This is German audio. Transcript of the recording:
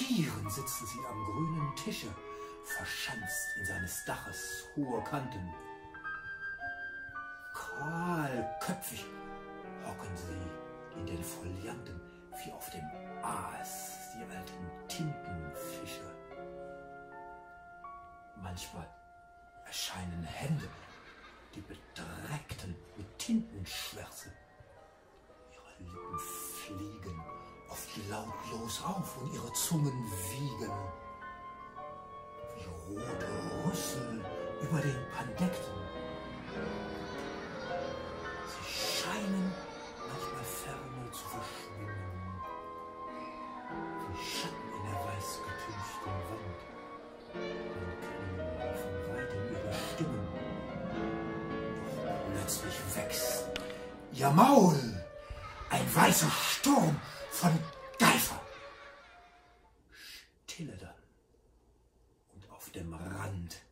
Tieren sitzen sie am grünen Tische, verschanzt in seines Daches hohe Kanten. Kahlköpfig hocken sie in den Folianten, wie auf dem Aas die alten Tintenfische. Manchmal erscheinen Hände, die Bedreckten mit Tintenschwärze. Ihre Lippen fliegen oft lautlos auf und ihre Zungen wiegen wie rote Rüssel über den Pandekten. Sie scheinen manchmal ferne zu verschwimmen, wie Schatten in der weiß getünchten Wand. Man kann von weitem ihre Stimmen, doch plötzlich wächst ihr Maul, ein weißer Sturm von Geifer. Stille dann, und auf dem Rand